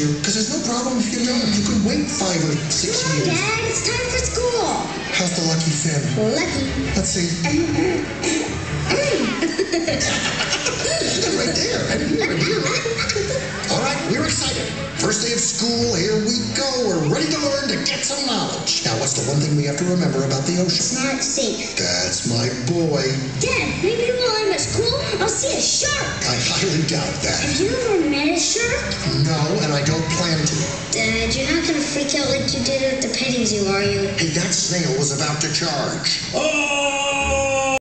year, because there's no problem if you don't. You can wait 5 or 6 years. Dad, it's time for school. How's the lucky fin? Lucky. Let's see. Right there. Right here. All right, we're excited. First day of school, here we go. We're ready to learn, to get some knowledge. Now, what's the one thing we have to remember about the ocean? It's not safe. That's my boy. Dad, maybe while I'm at school, I'll see a shark. I highly doubt that. Have you ever met a shark? No, and I don't plan to. Dad, you're not going to freak out like you did at the petting zoo, are you? Hey, that snail was about to charge. Oh!